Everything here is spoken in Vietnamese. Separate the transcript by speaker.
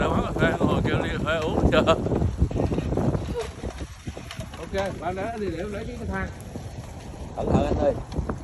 Speaker 1: ra quán cà phê ngồi kêu ly cà phê uống chưa. Ok, bạn đã đi để lấy cái thang.
Speaker 2: Cẩn thận anh ơi.